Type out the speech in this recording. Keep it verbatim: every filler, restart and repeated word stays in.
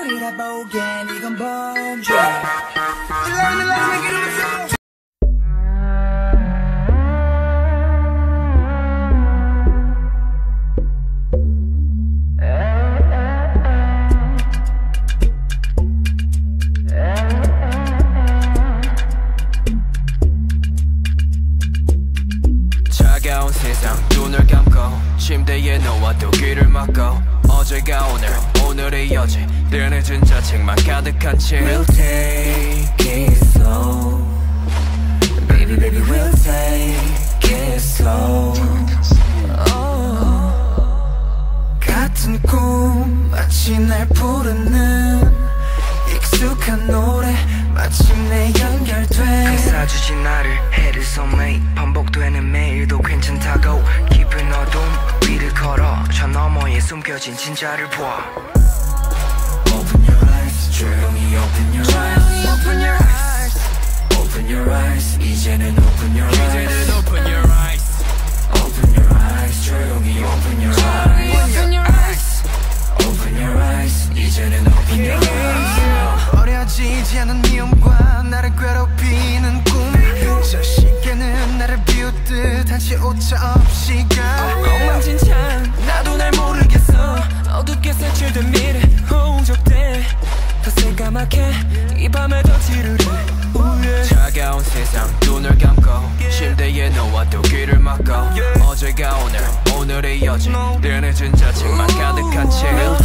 우리라 보기엔 이건 범죄. 일라 일라 make it awesome. 차가운 세상 눈을 감고 침대에 누워도 귀를 막고 어제가 오늘 오늘의 여지 늘 늦은 자책만 가득한 채 We'll take it slow Baby baby we'll take it slow oh. 같은 꿈 마치 날 부르는 익숙한 노래 마침내 연결돼 그 사주진 나를 해를 섬에 반복되는 매일도 괜찮다고 깊은 어둠 위를 걸어 저 너머에 숨겨진 진짜를 봐 Open your eyes 조용히 open your eyes Open your eyes Open your eyes 이제는 open your eyes 이제는 open your eyes Open your eyes 조용히 open your eyes Open your eyes Open your eyes 이제는 open your eyes 어려지지 않은 미움과 나를 괴롭히는 꿈 저 시계는 나를 비웃듯 한치 오차 없이 가 엉망진창 나도 날 모르겠어 어둡게 색칠된 미래 호적돼 더 새까맣게 이 밤에 더 지르래 우예. 차가운 세상 눈을 감고 침대에 누워도 귀를 막고 어제가 오늘 오늘의 여지 늘 늦은 자책만 가득한 채